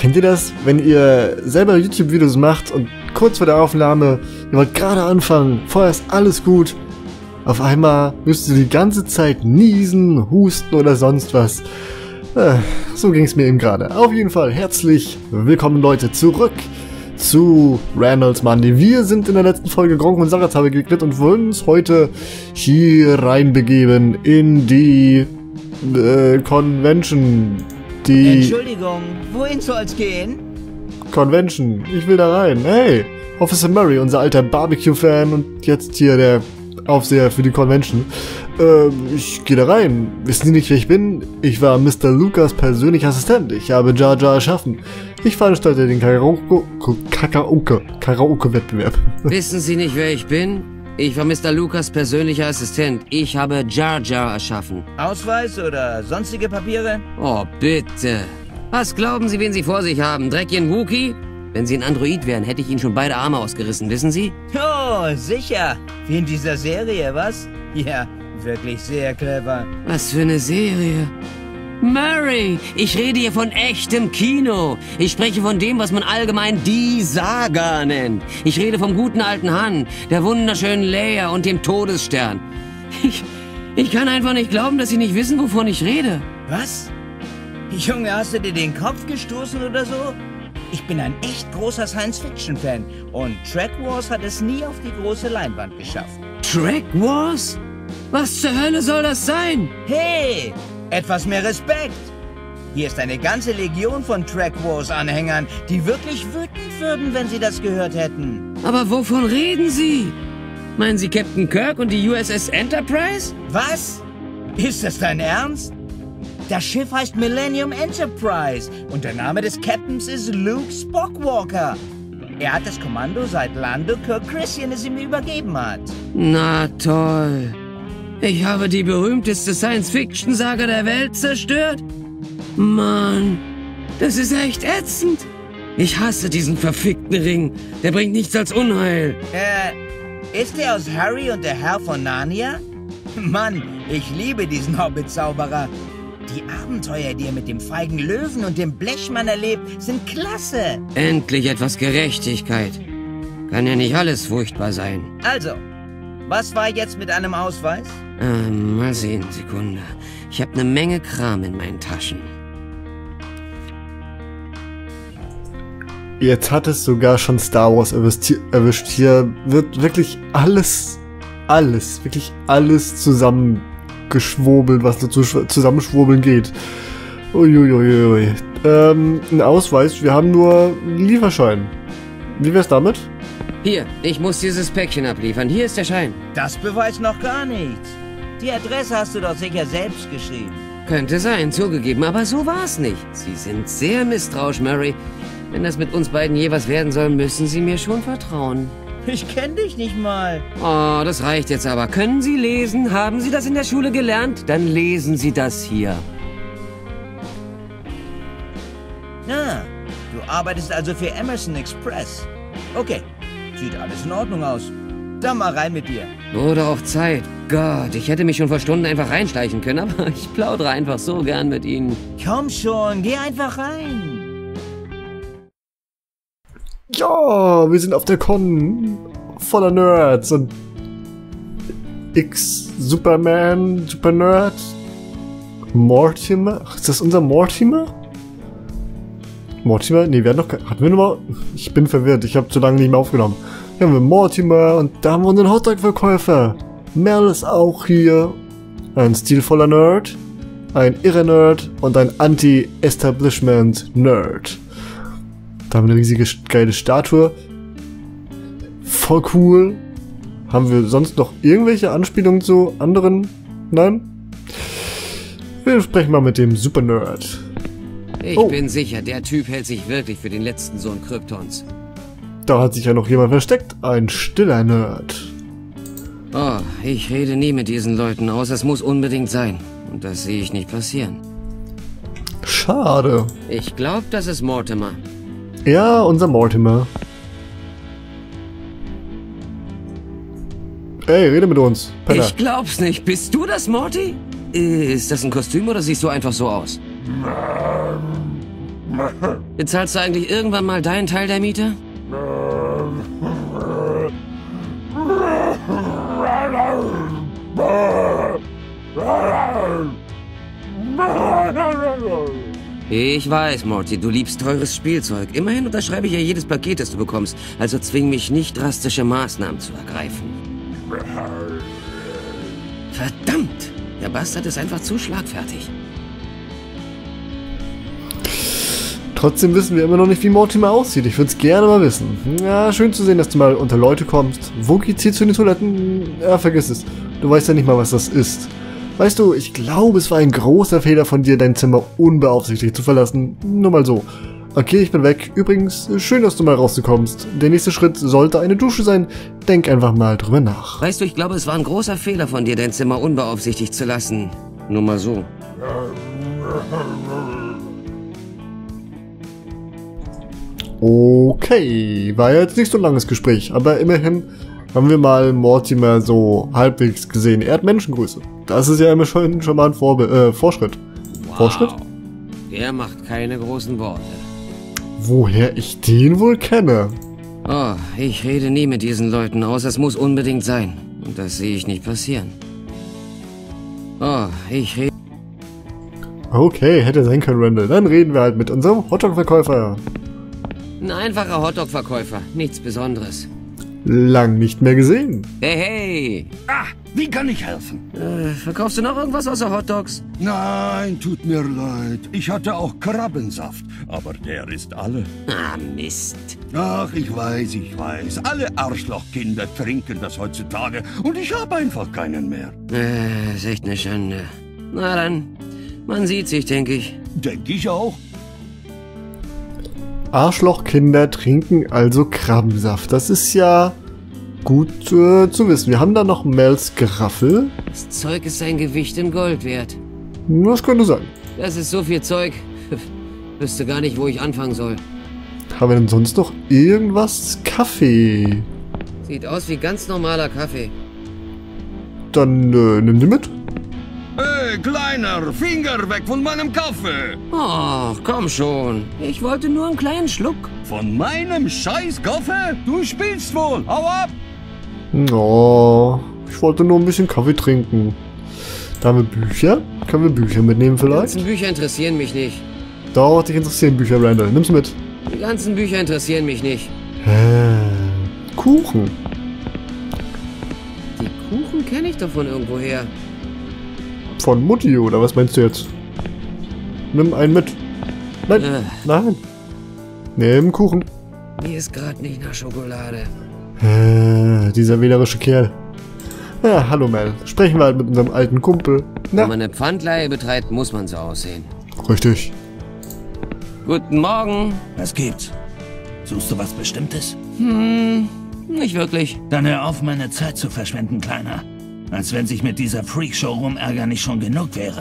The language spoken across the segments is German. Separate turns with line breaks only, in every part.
Kennt ihr das, wenn ihr selber YouTube-Videos macht und kurz vor der Aufnahme, ihr wollt gerade anfangen, vorher ist alles gut, auf einmal müsst ihr die ganze Zeit niesen, husten oder sonst was. So ging es mir eben gerade. Auf jeden Fall herzlich willkommen Leute zurück zu Reynolds Monday. Wir sind in der letzten Folge Gronk und Sarazar begegnet und wollen uns heute hier reinbegeben in die Convention.
Entschuldigung, wohin soll's gehen?
Convention. Ich will da rein. Hey, Officer Murray, unser alter Barbecue-Fan und jetzt hier der Aufseher für die Convention. Ich gehe da rein. Wissen Sie nicht, wer ich bin? Ich war Mr. Lucas persönlicher Assistent. Ich habe Jar Jar erschaffen. Ich veranstalte den Karaoke-Wettbewerb.
Wissen Sie nicht, wer ich bin? Ich war Mr. Lucas persönlicher Assistent. Ich habe Jar Jar erschaffen.
Ausweis oder sonstige Papiere?
Oh, bitte. Was glauben Sie, wen Sie vor sich haben? Dreckigen Wookie? Wenn Sie ein Android wären, hätte ich Ihnen schon beide Arme ausgerissen, wissen Sie?
Oh, sicher. Wie in dieser Serie, was? Ja, wirklich sehr clever.
Was für eine Serie. Murray, ich rede hier von echtem Kino. Ich spreche von dem, was man allgemein die Saga nennt. Ich rede vom guten alten Han, der wunderschönen Leia und dem Todesstern. Ich kann einfach nicht glauben, dass Sie nicht wissen, wovon ich rede.
Was? Junge, hast du dir den Kopf gestoßen oder so? Ich bin ein echt großer Science-Fiction-Fan und Track Wars hat es nie auf die große Leinwand geschafft.
Track Wars? Was zur Hölle soll das sein?
Hey, etwas mehr Respekt. Hier ist eine ganze Legion von Track Wars-Anhängern, die wirklich wütend würden, wenn sie das gehört hätten.
Aber wovon reden Sie? Meinen Sie Captain Kirk und die USS Enterprise?
Was? Ist das dein Ernst? Das Schiff heißt Millennium Enterprise und der Name des Captains ist Luke Skywalker. Er hat das Kommando seit Lando Calrissian es ihm übergeben hat.
Na toll. Ich habe die berühmteste Science-Fiction-Saga der Welt zerstört? Mann, das ist echt ätzend. Ich hasse diesen verfickten Ring. Der bringt nichts als Unheil.
Ist der aus Harry und der Herr von Narnia? Mann, ich liebe diesen Hobbit-Zauberer. Die Abenteuer, die er mit dem feigen Löwen und dem Blechmann erlebt, sind klasse.
Endlich etwas Gerechtigkeit. Kann ja nicht alles furchtbar sein.
Also, was war jetzt mit einem Ausweis?
Mal sehen, Sekunde. Ich habe eine Menge Kram in meinen Taschen.
Jetzt hat es sogar schon Star Wars erwischt. Hier wird wirklich alles zusammengeschwurbelt, was dazu zusammenschwurbeln geht. Uiuiui. Ein Ausweis, wir haben nur einen Lieferschein. Wie wär's damit?
Hier, ich muss dieses Päckchen abliefern. Hier ist der Schein.
Das beweist noch gar nichts. Die Adresse hast du doch sicher selbst geschrieben.
Könnte sein, zugegeben, aber so war's nicht. Sie sind sehr misstrauisch, Murray. Wenn das mit uns beiden je was werden soll, müssen Sie mir schon vertrauen.
Ich kenne dich nicht mal.
Oh, das reicht jetzt aber. Können Sie lesen? Haben Sie das in der Schule gelernt? Dann lesen Sie das hier.
Na, du arbeitest also für Emerson Express. Okay, sieht alles in Ordnung aus. Dann mal rein mit dir.
Wurde auch Zeit. Gott, ich hätte mich schon vor Stunden einfach reinschleichen können, aber ich plaudere einfach so gern mit Ihnen.
Komm schon, geh einfach rein.
Ja, wir sind auf der Con voller Nerds und Superman, Super Nerd, Mortimer. Ach, ist das unser Mortimer? Mortimer? Nee, hatten wir nochmal? Ich bin verwirrt, ich habe zu lange nicht mehr aufgenommen. Hier haben wir Mortimer und da haben wir einen Hotdog-Verkäufer. Mel ist auch hier. Ein stilvoller Nerd, ein irrer Nerd und ein Anti-Establishment-Nerd. Da haben wir eine riesige, geile Statue. Voll cool. Haben wir sonst noch irgendwelche Anspielungen zu anderen? Nein? Wir sprechen mal mit dem Super Nerd.
Ich bin sicher, der Typ hält sich wirklich für den letzten Sohn Kryptons.
Da hat sich ja noch jemand versteckt. Ein stiller Nerd.
Oh, ich rede nie mit diesen Leuten aus. Es muss unbedingt sein. Und das sehe ich nicht passieren.
Schade.
Ich glaube, das ist Mortimer.
Ja, unser Mortimer. Ey, rede mit uns. Penner.
Ich glaub's nicht. Bist du das, Morty? Ist das ein Kostüm oder siehst du einfach so aus? Bezahlst du eigentlich irgendwann mal deinen Teil der Miete? Ich weiß, Morty, du liebst teures Spielzeug. Immerhin unterschreibe ich ja jedes Paket, das du bekommst. Also zwing mich nicht, drastische Maßnahmen zu ergreifen. Verdammt! Der Bastard ist einfach zu schlagfertig.
Trotzdem wissen wir immer noch nicht, wie Mortimer aussieht. Ich würde es gerne mal wissen. Ja, schön zu sehen, dass du mal unter Leute kommst. Wo geht's hier zu den Toiletten? Ja, vergiss es. Du weißt ja nicht mal, was das ist. Weißt du, ich glaube, es war ein großer Fehler von dir, dein Zimmer unbeaufsichtigt zu verlassen. Nur mal so. Okay, ich bin weg. Übrigens, schön, dass du mal rauskommst. Der nächste Schritt sollte eine Dusche sein. Denk einfach mal drüber nach.
Weißt du, ich glaube, es war ein großer Fehler von dir, dein Zimmer unbeaufsichtigt zu lassen. Nur mal so.
Okay, war ja jetzt nicht so ein langes Gespräch, aber immerhin haben wir mal Mortimer so halbwegs gesehen. Er hat Menschengröße. Das ist ja immer schon mal ein Fortschritt.
Wow.
Fortschritt?
Der macht keine großen Worte.
Woher ich den wohl kenne?
Oh, ich rede nie mit diesen Leuten aus. Es muss unbedingt sein. Und das sehe ich nicht passieren. Oh, ich rede...
Okay, hätte sein können, Randall. Dann reden wir halt mit unserem Hotdog-Verkäufer.
Ein einfacher Hotdog-Verkäufer. Nichts Besonderes.
Lang nicht mehr gesehen.
Hey, hey!
Ah, wie kann ich helfen?
Verkaufst du noch irgendwas außer Hotdogs?
Nein, tut mir leid. Ich hatte auch Krabbensaft, aber der ist alle.
Ah, Mist.
Ach, ich weiß. Alle Arschlochkinder trinken das heutzutage und ich habe einfach keinen mehr.
Ist echt eine Schande. Na dann, man sieht sich, denke ich.
Denke ich auch.
Arschlochkinder trinken also Krabbensaft. Das ist ja gut zu wissen. Wir haben da noch Mels Geraffel.
Das Zeug ist sein Gewicht in Gold wert.
Das könnte sein.
Das ist so viel Zeug. Wüsste gar nicht, wo ich anfangen soll.
Haben wir denn sonst noch irgendwas? Kaffee.
Sieht aus wie ganz normaler Kaffee.
Dann nimm die mit.
Hey, Kleiner, Finger weg von meinem Kaffee.
Oh, komm schon. Ich wollte nur einen kleinen Schluck.
Von meinem scheiß Kaffee? Du spielst wohl. Hau ab.
Oh, ich wollte nur ein bisschen Kaffee trinken. Da haben wir Bücher. Können wir Bücher mitnehmen
Die
vielleicht?
ganzen Bücher interessieren mich nicht.
Doch, dich interessieren Bücher, Randall. Nimm's mit.
Die ganzen Bücher interessieren mich nicht.
Kuchen.
Die Kuchen kenne ich doch von irgendwoher.
Von Mutti, oder was meinst du jetzt? Nimm einen mit. Nein, nein. Nimm Kuchen.
Mir ist gerade nicht nach Schokolade.
Dieser wählerische Kerl. Ja, hallo Mel. Sprechen wir halt mit unserem alten Kumpel.
Wenn
Na,
man eine Pfandleihe betreibt, muss man so aussehen.
richtig.
Guten Morgen.
Was gibt's? Suchst du was Bestimmtes?
Nicht wirklich.
Dann hör auf, meine Zeit zu verschwenden, Kleiner. Als wenn sich mit dieser Freakshow rumärgern nicht schon genug wäre.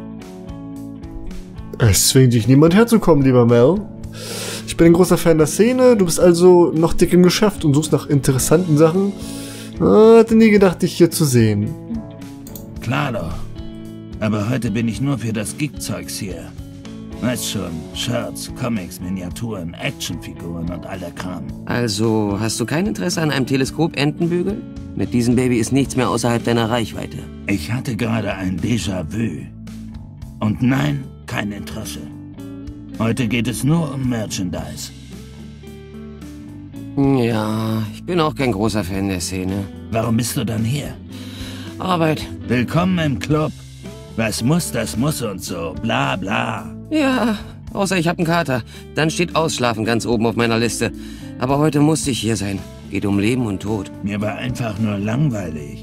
Es zwingt dich niemand herzukommen, lieber Mel. Ich bin ein großer Fan der Szene. Du bist also noch dick im Geschäft und suchst nach interessanten Sachen. Hatte nie gedacht, dich hier zu sehen.
Klar doch. Aber heute bin ich nur für das Geek-Zeugs hier. Weißt schon, Shirts, Comics, Miniaturen, Actionfiguren und all der Kram.
Also, hast du kein Interesse an einem Teleskop-Entenbügel? Mit diesem Baby ist nichts mehr außerhalb deiner Reichweite.
Ich hatte gerade ein Déjà-vu. Und nein, kein Interesse. Heute geht es nur um Merchandise.
Ja, ich bin auch kein großer Fan der Szene.
Warum bist du dann hier?
Arbeit.
Willkommen im Club. Was muss, das muss und so. Bla bla.
Ja, außer ich hab einen Kater. Dann steht Ausschlafen ganz oben auf meiner Liste. Aber heute musste ich hier sein. Geht um Leben und Tod.
Mir war einfach nur langweilig.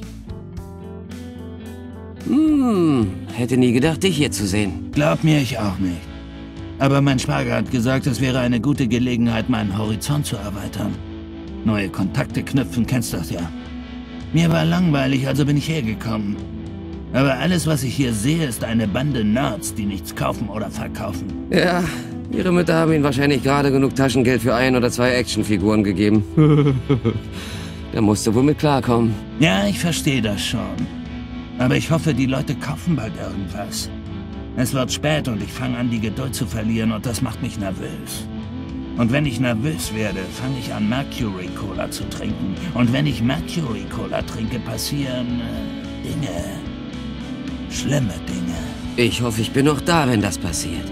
Hätte nie gedacht, dich hier zu sehen.
Glaub mir, ich auch nicht. Aber mein Schwager hat gesagt, es wäre eine gute Gelegenheit, meinen Horizont zu erweitern. Neue Kontakte knüpfen, kennst das ja. Mir war langweilig, also bin ich hergekommen. Aber alles, was ich hier sehe, ist eine Bande Nerds, die nichts kaufen oder verkaufen.
Ja, ihre Mütter haben ihnen wahrscheinlich gerade genug Taschengeld für 1 oder 2 Actionfiguren gegeben. Da musst du wohl mit klarkommen.
Ja, ich verstehe das schon. Aber ich hoffe, die Leute kaufen bald irgendwas. Es wird spät und ich fange an, die Geduld zu verlieren und das macht mich nervös. Und wenn ich nervös werde, fange ich an, Mercury Cola zu trinken. Und wenn ich Mercury Cola trinke, passieren Dinge. Schlimme Dinge.
Ich hoffe, ich bin noch da, wenn das passiert.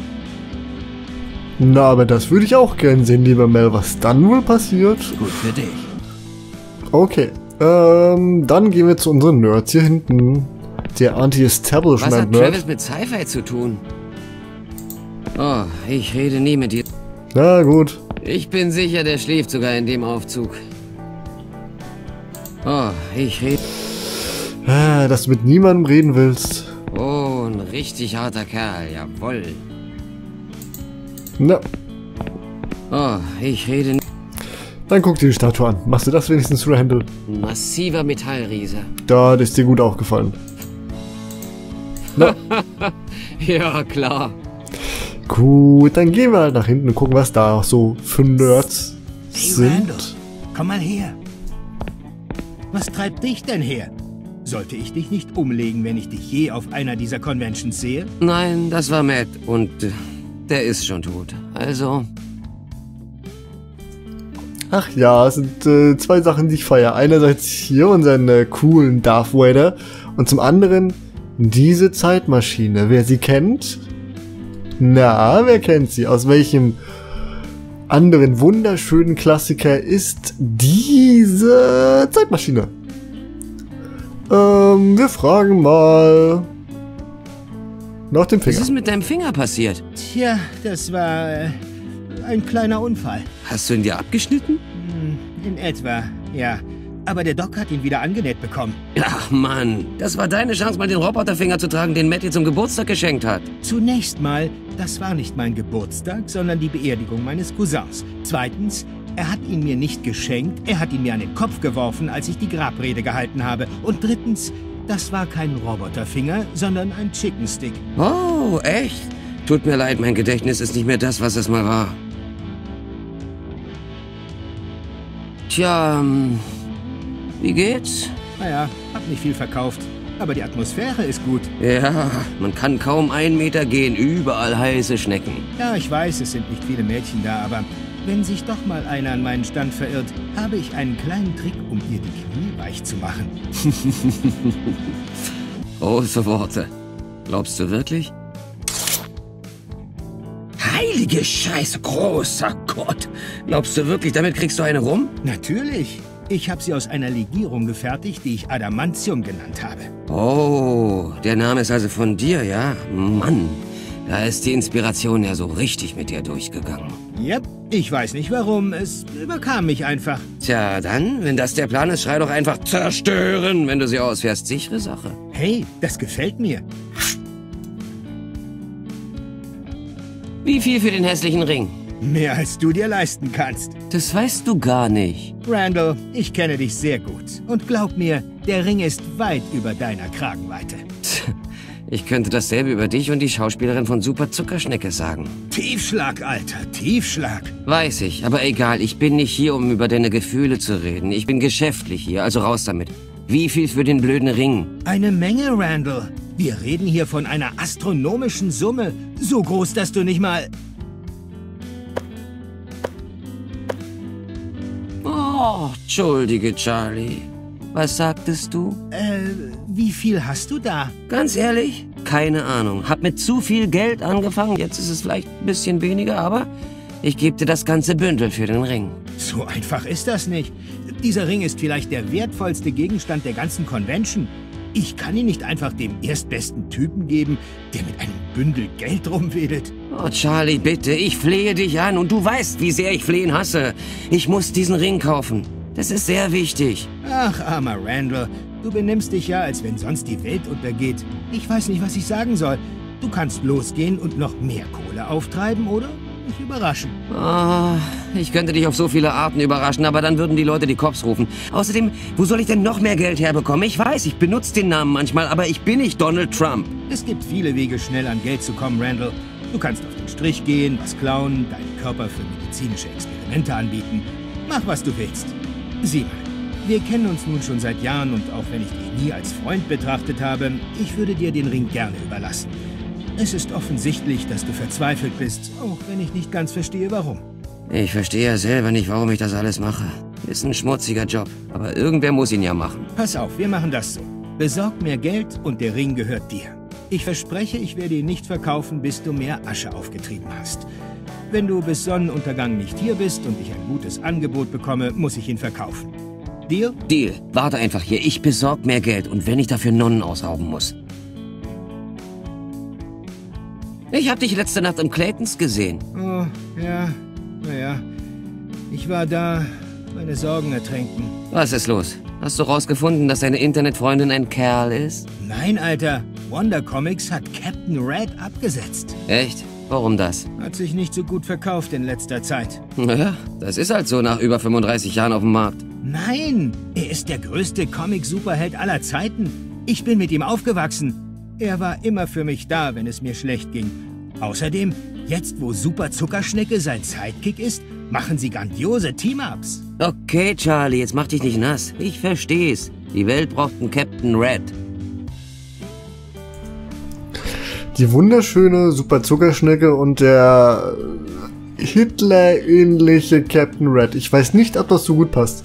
Na, aber das würde ich auch gern sehen, lieber Mel. Was dann wohl passiert?
Gut für dich.
Okay. Dann gehen wir zu unseren Nerds hier hinten. Der
Was hat
Anti-Establishment-Nerd.
Travis mit Sci-Fi zu tun? Oh, ich rede nie mit dir.
Na gut.
Ich bin sicher, der schläft sogar in dem Aufzug. Oh, ich rede...
Dass du mit niemandem reden willst.
Oh, ein richtig harter Kerl, jawohl.
Na,
Oh, ich rede...
dann guck dir die Statue an. Machst du das wenigstens, Randall?
Ein massiver Metallriese.
Da, das ist dir gut aufgefallen. Na,
Ja, klar.
gut, dann gehen wir halt nach hinten und gucken, was da so für Nerds
Hey Randall,
sind.
komm mal her. Was treibt dich denn her? Sollte ich dich nicht umlegen, wenn ich dich je auf einer dieser Conventions sehe?
Nein, das war Matt und der ist schon tot. Also,
Ach ja, es sind zwei Sachen, die ich feiere. Einerseits hier unseren coolen Darth Vader und zum anderen diese Zeitmaschine. Wer sie kennt? Na, wer kennt sie? Aus welchem anderen wunderschönen Klassiker ist diese Zeitmaschine? Wir fragen mal nach dem
was
Finger.
ist mit deinem Finger passiert?
Tja, das war ein kleiner Unfall.
Hast du ihn dir abgeschnitten?
In etwa, ja. Aber der Doc hat ihn wieder angenäht bekommen.
Ach Mann, das war deine Chance, mal den Roboterfinger zu tragen, den Matt dir zum Geburtstag geschenkt hat.
Zunächst mal, das war nicht mein Geburtstag, sondern die Beerdigung meines Cousins. Zweitens, er hat ihn mir nicht geschenkt, er hat ihn mir an den Kopf geworfen, als ich die Grabrede gehalten habe. Und drittens, das war kein Roboterfinger, sondern ein Chicken Stick.
Oh, echt? Tut mir leid, mein Gedächtnis ist nicht mehr das, was es mal war. Tja, wie geht's?
Naja, hab nicht viel verkauft, aber die Atmosphäre ist gut.
Ja, man kann kaum 1 Meter gehen, überall heiße Schnecken.
Ja, ich weiß, es sind nicht viele Mädchen da, aber wenn sich doch mal einer an meinen Stand verirrt, habe ich einen kleinen Trick, um ihr die Knie weich zu machen.
Große Worte. Glaubst du wirklich? Heilige Scheiße, großer Gott. Glaubst du wirklich, damit kriegst du eine rum?
Natürlich. Ich habe sie aus einer Legierung gefertigt, die ich Adamantium genannt habe.
Oh, der Name ist also von dir, ja? Mann, da ist die Inspiration ja so richtig mit dir durchgegangen.
Yep, ich weiß nicht warum, es überkam mich einfach.
Tja, dann, wenn das der Plan ist, schrei doch einfach zerstören, wenn du sie ausfährst. Sichere Sache.
Hey, das gefällt mir.
Wie viel für den hässlichen Ring?
Mehr als du dir leisten kannst.
Das weißt du gar nicht.
Randall, ich kenne dich sehr gut. Und glaub mir, der Ring ist weit über deiner Kragenweite.
Ich könnte dasselbe über dich und die Schauspielerin von Super Zuckerschnecke sagen.
Tiefschlag, Alter, Tiefschlag.
Weiß ich, aber egal, ich bin nicht hier, um über deine Gefühle zu reden. Ich bin geschäftlich hier, also raus damit. Wie viel für den blöden Ring?
Eine Menge, Randall. Wir reden hier von einer astronomischen Summe. So groß, dass du nicht mal...
Oh, entschuldige, Charlie. Was sagtest du?
Wie viel hast du da?
Ganz ehrlich? Keine Ahnung. Hab mit zu viel Geld angefangen. Jetzt ist es vielleicht ein bisschen weniger, aber ich gebe dir das ganze Bündel für den Ring.
So einfach ist das nicht. Dieser Ring ist vielleicht der wertvollste Gegenstand der ganzen Convention. Ich kann ihn nicht einfach dem erstbesten Typen geben, der mit einem Bündel Geld rumwedelt.
Oh, Charlie, bitte, ich flehe dich an und du weißt, wie sehr ich Flehen hasse. Ich muss diesen Ring kaufen. Das ist sehr wichtig.
Ach, armer Randall, du benimmst dich ja, als wenn sonst die Welt untergeht. Ich weiß nicht, was ich sagen soll. Du kannst losgehen und noch mehr Kohle auftreiben, oder mich überraschen.
Oh, ich könnte dich auf so viele Arten überraschen, aber dann würden die Leute die Cops rufen. Außerdem, wo soll ich denn noch mehr Geld herbekommen? Ich weiß, ich benutze den Namen manchmal, aber ich bin nicht Donald Trump.
Es gibt viele Wege, schnell an Geld zu kommen, Randall. Du kannst auf den Strich gehen, was klauen, deinen Körper für medizinische Experimente anbieten. Mach, was du willst. Sieh mal, wir kennen uns nun schon seit Jahren und auch wenn ich dich nie als Freund betrachtet habe, ich würde dir den Ring gerne überlassen.
Es ist offensichtlich, dass du verzweifelt bist, auch wenn ich nicht ganz verstehe, warum.
Ich verstehe ja selber nicht, warum ich das alles mache. Ist ein schmutziger Job, aber irgendwer muss ihn ja machen.
Pass auf, wir machen das so. Besorg mehr Geld und der Ring gehört dir. Ich verspreche, ich werde ihn nicht verkaufen, bis du mehr Asche aufgetrieben hast. Wenn du bis Sonnenuntergang nicht hier bist und ich ein gutes Angebot bekomme, muss ich ihn verkaufen. Deal?
Deal. Warte einfach hier. Ich besorg mehr Geld und wenn ich dafür Nonnen ausrauben muss. Ich hab dich letzte Nacht im Claytons gesehen.
Oh, ja. Naja. Ich war da. Meine Sorgen ertränken.
Was ist los? Hast du rausgefunden, dass deine Internetfreundin ein Kerl ist?
Nein, Alter. Wonder Comics hat Captain Red abgesetzt.
Echt? Warum das?
Hat sich nicht so gut verkauft in letzter Zeit.
Naja, das ist halt so nach über 35 Jahren auf dem Markt.
Nein, er ist der größte Comic-Superheld aller Zeiten. Ich bin mit ihm aufgewachsen. Er war immer für mich da, wenn es mir schlecht ging. Außerdem, jetzt wo Super Zuckerschnecke sein Sidekick ist, machen sie grandiose Team-Ups.
Okay, Charlie, jetzt mach dich nicht nass. Ich versteh's. Die Welt braucht einen Captain Red.
Die wunderschöne Super Zuckerschnecke und der Hitler-ähnliche Captain Red. Ich weiß nicht, ob das so gut passt.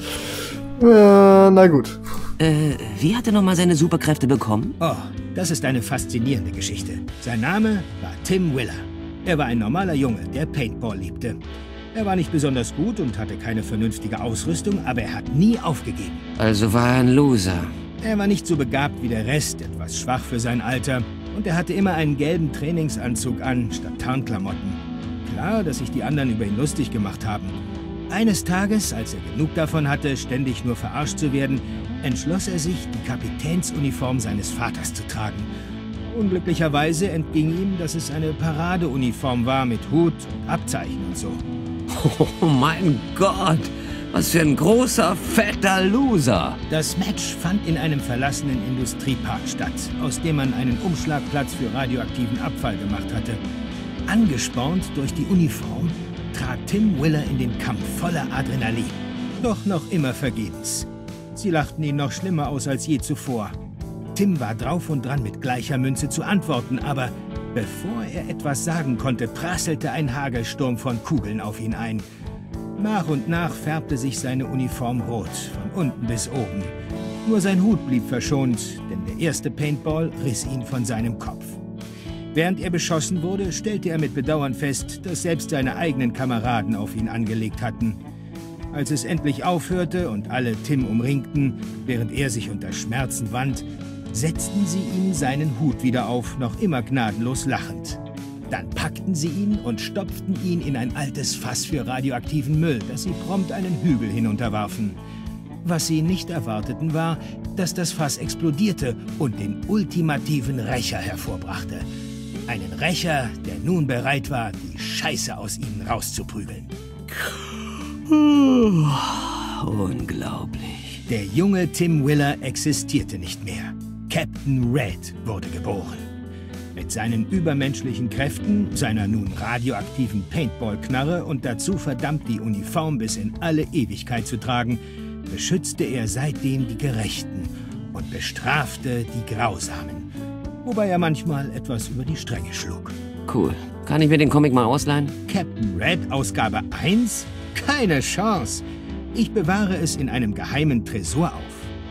Na gut.
Wie hat er nochmal seine Superkräfte bekommen?
Oh, das ist eine faszinierende Geschichte. Sein Name war Tim Willer. Er war ein normaler Junge, der Paintball liebte. Er war nicht besonders gut und hatte keine vernünftige Ausrüstung, aber er hat nie aufgegeben.
Also war er ein Loser.
Er war nicht so begabt wie der Rest, etwas schwach für sein Alter. Und er hatte immer einen gelben Trainingsanzug an, statt Tarnklamotten. Klar, dass sich die anderen über ihn lustig gemacht haben. Eines Tages, als er genug davon hatte, ständig nur verarscht zu werden, entschloss er sich, die Kapitänsuniform seines Vaters zu tragen. Unglücklicherweise entging ihm, dass es eine Paradeuniform war mit Hut und Abzeichen und so.
Oh mein Gott, was für ein großer, fetter Loser.
Das Match fand in einem verlassenen Industriepark statt, aus dem man einen Umschlagplatz für radioaktiven Abfall gemacht hatte. Angespornt durch die Uniform trat Tim Willer in den Kampf voller Adrenalin. Doch noch immer vergebens. Sie lachten ihn noch schlimmer aus als je zuvor. Tim war drauf und dran, mit gleicher Münze zu antworten, aber bevor er etwas sagen konnte, prasselte ein Hagelsturm von Kugeln auf ihn ein. Nach und nach färbte sich seine Uniform rot, von unten bis oben. Nur sein Hut blieb verschont, denn der erste Paintball riss ihn von seinem Kopf. Während er beschossen wurde, stellte er mit Bedauern fest, dass selbst seine eigenen Kameraden auf ihn angelegt hatten. Als es endlich aufhörte und alle Tim umringten, während er sich unter Schmerzen wand, setzten sie ihm seinen Hut wieder auf, noch immer gnadenlos lachend. Dann packten sie ihn und stopften ihn in ein altes Fass für radioaktiven Müll, das sie prompt einen Hügel hinunterwarfen. Was sie nicht erwarteten war, dass das Fass explodierte und den ultimativen Rächer hervorbrachte. Einen Rächer, der nun bereit war, die Scheiße aus ihnen rauszuprügeln.
Unglaublich.
Der junge Tim Willer existierte nicht mehr. Captain Red wurde geboren. Mit seinen übermenschlichen Kräften, seiner nun radioaktiven Paintball-Knarre und dazu verdammt, die Uniform bis in alle Ewigkeit zu tragen, beschützte er seitdem die Gerechten und bestrafte die Grausamen, wobei er manchmal etwas über die Stränge schlug.
Cool. Kann ich mir den Comic mal ausleihen?
Captain Red, Ausgabe 1? Keine Chance. Ich bewahre es in einem geheimen Tresor auf.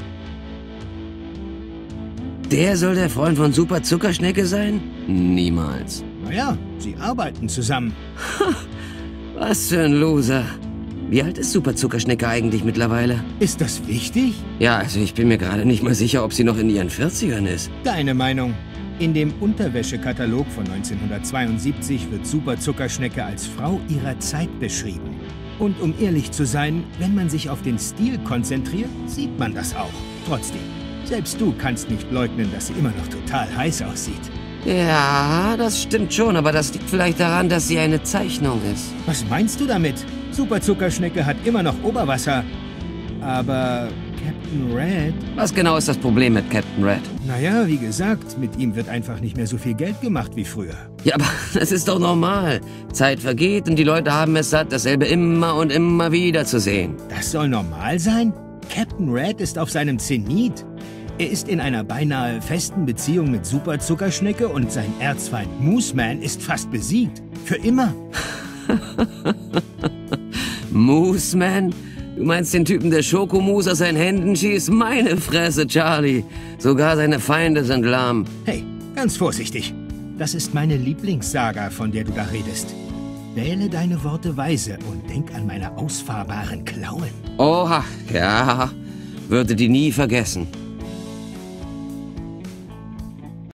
Der soll der Freund von Super Zuckerschnecke sein? Niemals.
Naja, sie arbeiten zusammen.
Was für ein Loser. Wie alt ist Super Zuckerschnecke eigentlich mittlerweile?
Ist das wichtig?
Ja, also ich bin mir gerade nicht mal sicher, ob sie noch in ihren 40ern ist.
Deine Meinung? In dem Unterwäschekatalog von 1972 wird Super Zuckerschnecke als Frau ihrer Zeit beschrieben. Und um ehrlich zu sein, wenn man sich auf den Stil konzentriert, sieht man das auch. Trotzdem, selbst du kannst nicht leugnen, dass sie immer noch total heiß aussieht.
Ja, das stimmt schon, aber das liegt vielleicht daran, dass sie eine Zeichnung ist.
Was meinst du damit? Super Zuckerschnecke hat immer noch Oberwasser. Aber Captain Red?
Was genau ist das Problem mit Captain Red?
Naja, wie gesagt, mit ihm wird einfach nicht mehr so viel Geld gemacht wie früher.
Ja, aber das ist doch normal. Zeit vergeht und die Leute haben es satt, dasselbe immer und immer wieder zu sehen.
Das soll normal sein? Captain Red ist auf seinem Zenit. Er ist in einer beinahe festen Beziehung mit Super Zuckerschnecke und sein Erzfeind Mooseman ist fast besiegt. Für immer.
Mooseman? Du meinst den Typen, der Schokomousse aus seinen Händen schießt? Meine Fresse, Charlie. Sogar seine Feinde sind lahm.
Hey, ganz vorsichtig. Das ist meine Lieblingssaga, von der du da redest. Wähle deine Worte weise und denk an meine ausfahrbaren Klauen.
Oha, ja, würde die nie vergessen.